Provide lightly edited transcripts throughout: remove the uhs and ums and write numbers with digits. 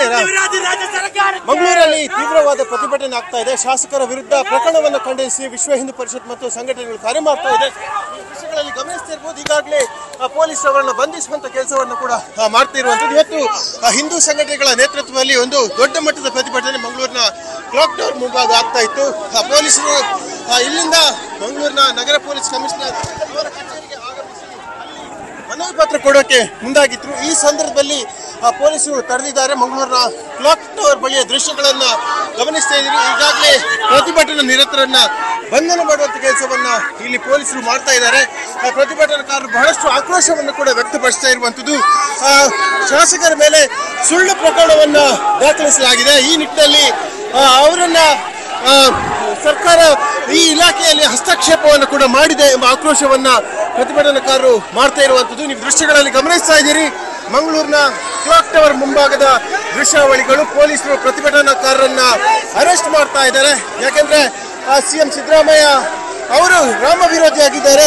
ಇದ್ದೀರಾ? ಮಂಗಳೂರಲ್ಲಿ ತೀವ್ರವಾದ ಪ್ರತಿಭಟನೆ ಆಗ್ತಾ ಇದೆ. ಶಾಸಕರ ವಿರುದ್ಧ ಪ್ರಕರಣವನ್ನು ಖಂಡಿಸಿ ವಿಶ್ವ ಹಿಂದೂ ಪರಿಷತ್ ಮತ್ತು ಸಂಘಟನೆಗಳು ಕಾರ್ಯ ಮಾಡ್ತಾ ಇದೆ. ಈ ವಿಷಯಗಳಲ್ಲಿ ಗಮನಿಸ್ತಾ ಇರ್ಬೋದು. ಈಗಾಗಲೇ ಪೊಲೀಸ್ ಅವರನ್ನು ಬಂಧಿಸುವಂತ ಕೆಲಸವನ್ನು ಕೂಡ ಮಾಡ್ತಾ ಇರುವಂತದ್ದು. ಇವತ್ತು ಹಿಂದೂ ಸಂಘಟನೆಗಳ ನೇತೃತ್ವದಲ್ಲಿ ಒಂದು ದೊಡ್ಡ ಮಟ್ಟದ ಪ್ರತಿಭಟನೆ ಮಂಗಳೂರಿನ ಕ್ಲಾಕ್ ಟವರ್ ಮುಂಭಾಗ ಆಗ್ತಾ ಇತ್ತು. ಪೊಲೀಸರು ಇಲ್ಲಿಂದ ಮಂಗಳೂರಿನ ನಗರ ಪೊಲೀಸ್ ಕಮಿಷನರ್ ಅವರ ಕಚೇರಿಗೆ ಆಗಮಿಸಿ ಮನವಿ ಪತ್ರ ಕೊಡೋಕೆ ಮುಂದಾಗಿದ್ರು. ಈ ಸಂದರ್ಭದಲ್ಲಿ ಪೊಲೀಸರು ತಡೆದಿದ್ದಾರೆ. ಮಂಗಳೂರಿನ ಕ್ಲಾಕ್ ಟವರ್ ಬಳಿಯ ದೃಶ್ಯಗಳನ್ನ ಗಮನಿಸ್ತಾ ಇದ್ದೀರಿ. ಈಗಾಗಲೇ ಪ್ರತಿಭಟನಾ ನಿರತರನ್ನ ಬಂಧನ ಮಾಡುವಂತ ಕೆಲಸವನ್ನ ಇಲ್ಲಿ ಪೊಲೀಸರು ಮಾಡ್ತಾ ಇದ್ದಾರೆ. ಪ್ರತಿಭಟನಾಕಾರರು ಬಹಳಷ್ಟು ಆಕ್ರೋಶವನ್ನು ಕೂಡ ವ್ಯಕ್ತಪಡಿಸ್ತಾ ಇರುವಂತದ್ದು. ಶಾಸಕರ ಮೇಲೆ ಸುಳ್ಳು ಪ್ರಕರಣವನ್ನ ದಾಖಲಿಸಲಾಗಿದೆ. ಈ ನಿಟ್ಟಿನಲ್ಲಿ ಅವರನ್ನ ಸರ್ಕಾರ ಈ ಇಲಾಖೆಯಲ್ಲಿ ಹಸ್ತಕ್ಷೇಪವನ್ನು ಕೂಡ ಮಾಡಿದೆ ಎಂಬ ಆಕ್ರೋಶವನ್ನ ಪ್ರತಿಭಟನಾಕಾರರು ಮಾಡ್ತಾ ಇರುವಂತದ್ದು. ನೀವು ದೃಶ್ಯಗಳಲ್ಲಿ ಗಮನಿಸ್ತಾ ಇದ್ದೀರಿ. ಮಂಗಳೂರಿನ ಕ್ಲಾಕ್ ಟವರ್ ಮುಂಭಾಗದ ದೃಶ್ಯಾವಳಿಗಳು. ಪೊಲೀಸರು ಪ್ರತಿಭಟನಾಕಾರರನ್ನ ಅರೆಸ್ಟ್ ಮಾಡ್ತಾ ಇದ್ದಾರೆ. ಯಾಕೆಂದ್ರೆ ಸಿಎಂ ಸಿದ್ದರಾಮಯ್ಯ ಅವರು ರಾಮ ವಿರೋಧಿಯಾಗಿದ್ದಾರೆ.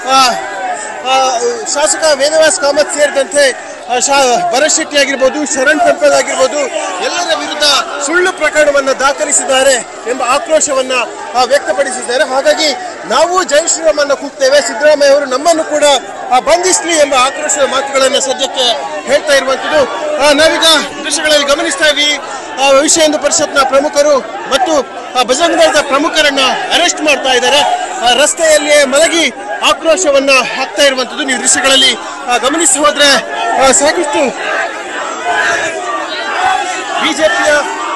ಶಾಸಕ ವೇದವ್ಯಾಸ್ ಕಾಮತ್ ಸೇರಿದಂತೆ ಭರತ್ ಶೆಟ್ಟಿ ಆಗಿರ್ಬೋದು, ಶರಣ್ ಟೆಂಪಲ್ ಆಗಿರ್ಬೋದು, ಎಲ್ಲರ ವಿರುದ್ಧ ಸುಳ್ಳು ಪ್ರಕರಣವನ್ನ ದಾಖಲಿಸಿದ್ದಾರೆ ಎಂಬ ಆಕ್ರೋಶವನ್ನ ವ್ಯಕ್ತಪಡಿಸಿದ್ದಾರೆ. ಹಾಗಾಗಿ ನಾವು ಜೈ ಶ್ರೀರಾಮನ್ನ ಕೂಗ್ತೇವೆ, ಸಿದ್ದರಾಮಯ್ಯ ಅವರು ನಮ್ಮನ್ನು ಕೂಡ ಬಂಧಿಸಲಿ ಎಂಬ ಆಕ್ರೋಶದ ಮಾತುಗಳನ್ನ ಸದ್ಯಕ್ಕೆ ಹೇಳ್ತಾ ಇರುವಂತದ್ದು. ನಾವೀಗ ದೃಶ್ಯಗಳಲ್ಲಿ ಗಮನಿಸ್ತಾ ಇದ್ದೀವಿ. ವಿಶ್ವ ಹಿಂದೂ ಪರಿಷತ್ನ ಪ್ರಮುಖರು ಮತ್ತು ಬಜರಂಗ ದಳದ ಪ್ರಮುಖರನ್ನ ಅರೆಸ್ಟ್ ಮಾಡ್ತಾ ಇದ್ದಾರೆ. ರಸ್ತೆಯಲ್ಲಿ ಮಲಗಿ ಆಕ್ರೋಶವನ್ನ ಹಾಕ್ತಾ ಇರುವಂತದ್ದು ನೀವು ದೃಶ್ಯಗಳಲ್ಲಿ ಗಮನಿಸಿ ಹೋದ್ರೆ ಸಾಕಷ್ಟು ಬಿಜೆಪಿಯ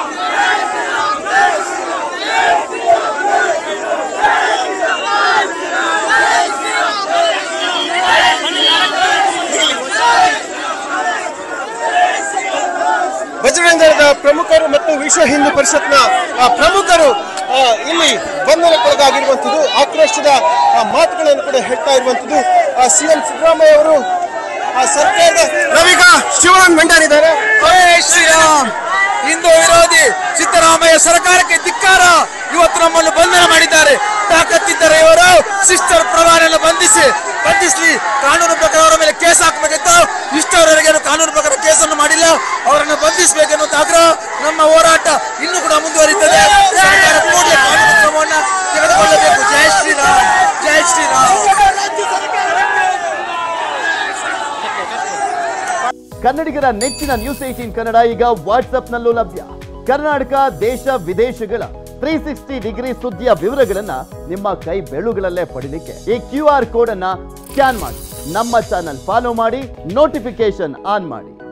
ಬಜರಂಗ ದಳದ ಪ್ರಮುಖರು ಮತ್ತು ವಿಶ್ವ ಹಿಂದೂ ಪರಿಷತ್ನ ಪ್ರಮುಖರು ಇಲ್ಲಿ ಬಂಧನಕ್ಕೊಳಗಾಗಿರುವಂತದ್ದು. ಆಕ್ರೋಶದ ಮಾತುಗಳನ್ನು ಕೂಡ ಹೇಳ್ತಾ ಇರುವಂತದ್ದು. ಸಿಎಂ ಸಿದ್ದರಾಮಯ್ಯ ಅವರು ಸರ್ಕಾರದ ನಾವೀಗ ಶಿವರಾಮ್ ಭಂಡಾರಿದ್ದಾರೆ. ಶ್ರೀರಾಮ್ ಹಿಂದೂ ವಿರೋಧಿ ಸಿದ್ದರಾಮಯ್ಯ ಸರ್ಕಾರಕ್ಕೆ ಧಿಕ್ಕಾರ. ಇವತ್ತು ನಮ್ಮನ್ನು ಬಂಧನ ಮಾಡಿದ್ದಾರೆ. ತಾಕತ್ತಿದ್ದರೆ ಇವರು ಸಿಸ್ಟರ್ ಪ್ರಧಾನಿಯನ್ನು ಬಂಧಿಸಲಿ. ಕಾನೂನು ಪ್ರಕಾರ ಅವರ ಮೇಲೆ ಕೇಸ್ ಹಾಕಬೇಕಿತ್ತು. ಇಷ್ಟವರೆಗೆ ಕಾನೂನು ಪ್ರಕಾರ ಕೇಸನ್ನು ಮಾಡಿಲ್ಲ. ಅವರನ್ನು ಬಂಧಿಸಬೇಕೆನ್ನುವಂತ ಆಗ್ರಹ ನಮ್ಮ ಹೋರಾಟ ಇನ್ನೂ ಕೂಡ ಮುಂದುವರಿಯುತ್ತದೆ. ಸರ್ಕಾರ ಕೂಡಲೇ ಕಾನೂನು ಕ್ರಮವನ್ನು ತೆಗೆದುಕೊಳ್ಳಬೇಕು. ಜೈ ಶ್ರೀರಾಮ್, ಜೈ ಶ್ರೀರಾಮ್. ಕನ್ನಡಿಗರ ನೆಚ್ಚಿನ ನ್ಯೂಸ್ 18 ಕನ್ನಡ ಈಗ ವಾಟ್ಸ್ಆಪ್ನಲ್ಲೂ ಲಭ್ಯ. ಕರ್ನಾಟಕ, ದೇಶ ವಿದೇಶಗಳ 360 ಡಿಗ್ರಿ ಸುದ್ದಿಯ ವಿವರಗಳನ್ನ ನಿಮ್ಮ ಕೈ ಬೆರಳುಗಳಲ್ಲೇ ಪಡಿಲಿಕ್ಕೆ ಈ QR ಕೋಡ್ ಅನ್ನ ಸ್ಕ್ಯಾನ್ ಮಾಡಿ, ನಮ್ಮ ಚಾನಲ್ ಫಾಲೋ ಮಾಡಿ, ನೋಟಿಫಿಕೇಶನ್ ಆನ್ ಮಾಡಿ.